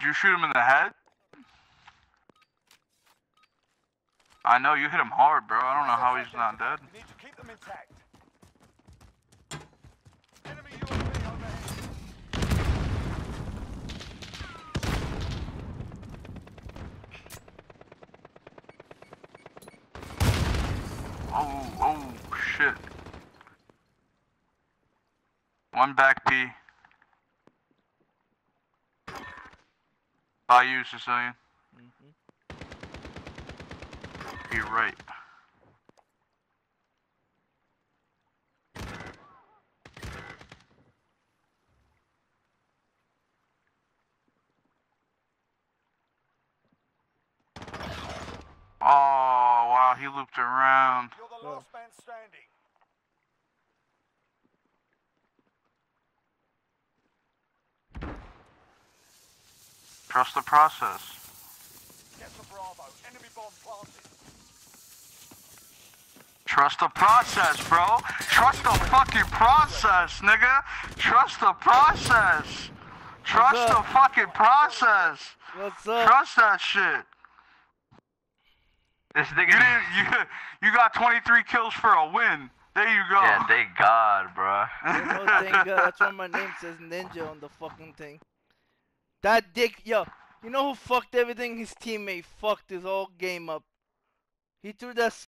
you shoot him in the head? I know you hit him hard, bro. I don't know how he's not dead. You need to keep them intact. Enemy UAV overhead. Oh, shit. One back P. By you, Sicilian. You're right. Oh, wow, he looped around. You're the last man standing. Trust the process. Get to Bravo. Enemy bomb planted. Trust the process, bro. Trust the fucking process, nigga. Trust the process. Trust the fucking process. What's up? Trust that shit. This nigga. You got 23 kills for a win. There you go. Yeah, thank God, bro. No, thank God. That's why my name says Ninja on the fucking thing. That dick, yo. You know who fucked everything? His teammate fucked his whole game up. He threw that